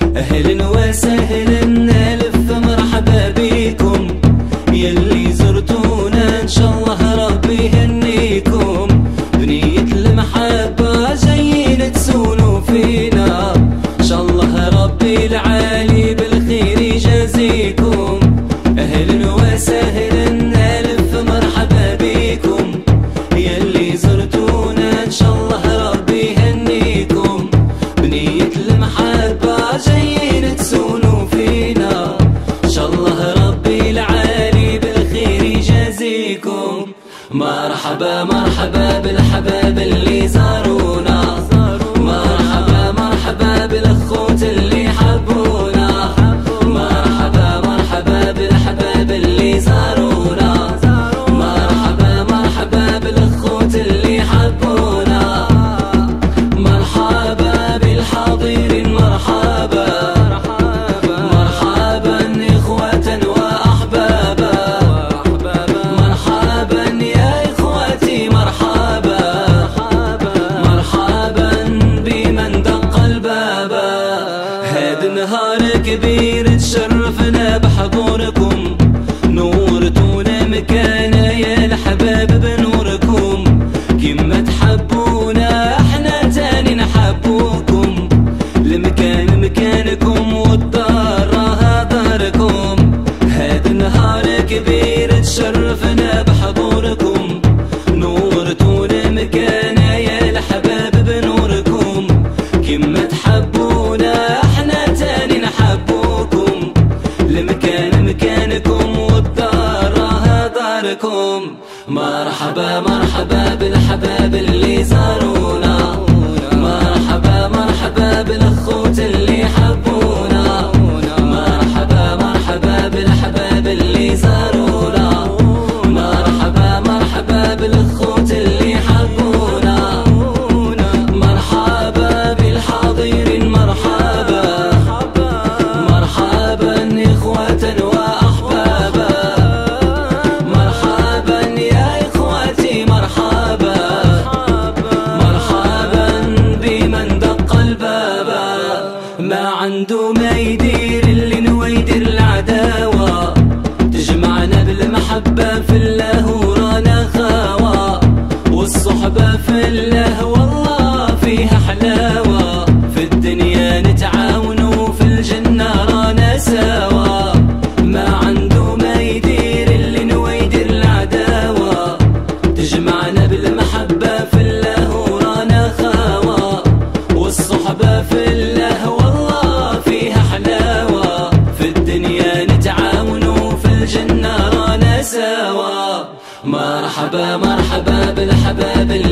أهلا وسهلا ألف مرحبا بيكم يلي زرتونا، إن شاء الله ربي يهنيكم. بنية المحبة جايين تسولوا فينا، إن شاء الله ربي العالي بالخير يجازيكم. أهلا وسهلا ألف مرحبا بيكم يلي زرتونا، إن شاء الله ربي يهنيكم. بنية المحبة جايين تسولوا فينا، إن شاء الله ربي العالي بالخير يجازيكم. مرحبا مرحبا بالحباب اللي زارونا، مرحبا مرحبا بالأخوت اللي حبونا، مرحبا مرحبا بالحباب اللي زارونا، مرحبا مرحبا بالأخوت اللي حبونا. مرحبا بالحاضرين، مرحبا مرحبا إخوة وأحبابا، مرحبا يا إخوتي، مرحبا مرحبا بمن دق الباب. هذا النهار كبير تشرفنا بحضوركم، نورتونا مكانا يا الحباب بنوركم. كما تحبونا احنا تاني نحبوكم، المكان مكانكم والدار راها داركم. هذا النهار كبير تشرفنا بحضوركم، نورتونا مكانا يا الحباب بنوركم. كما تحبونا احنا تاني نحبوكم، المكان مكانكم والدار راها داركم. مرحبا مرحبا بالحباب اللي زارونا، مرحبا مرحبا بالأخوت اللي حبونا، مرحبا مرحبا بالحباب اللي زارونا، مرحبا مرحبا بالأخوت اللي حبونا. مرحبا بالحاضرين، مرحبا مرحبا إخوة وأحبابا، مرحبا يا إخوتي، مرحبا مرحبا بمن دق الباب. ما عنده ما يدير اللي نوى يدير العداوة، تجمعنا بالمحبة في الله ورانا خاوة، والصحبة في الله والله فيها حلاوة. في الدنيا نتعاون وفي الجنة رانا سوا. ما عنده ما يدير اللي نوى يدير العداوة، تجمعنا بالمحبة في الله ورانا خاوة، والصحبة في الله والله فيها حلاوة. في الدنيا نتعاون وفي الجنة رانا سوا. مرحبا مرحبا بالحباب